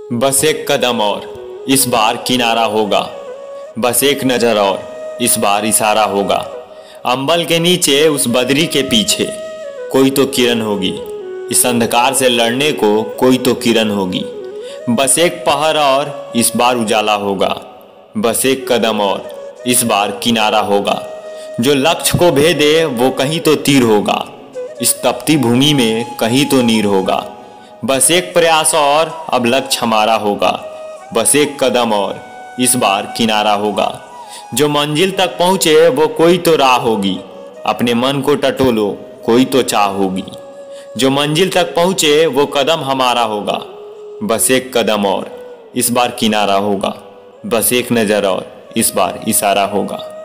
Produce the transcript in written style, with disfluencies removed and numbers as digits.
बस एक कदम और इस बार किनारा होगा। बस एक नज़र और इस बार इशारा होगा। अंबल के नीचे उस बदरी के पीछे कोई तो किरण होगी। इस अंधकार से लड़ने को कोई तो किरण होगी। बस एक पहर और इस बार उजाला होगा। बस एक कदम और इस बार किनारा होगा। जो लक्ष्य को भेदे वो कहीं तो तीर होगा। इस तपती भूमि में कहीं तो नीर होगा। बस एक प्रयास और अब लक्ष्य हमारा होगा। बस एक कदम और इस बार किनारा होगा। जो मंजिल तक पहुँचे वो कोई तो राह होगी। अपने मन को टटोलो कोई तो चाह होगी। जो मंजिल तक पहुँचे वो कदम हमारा होगा। बस एक कदम और इस बार किनारा होगा। बस एक नज़र और इस बार इशारा होगा।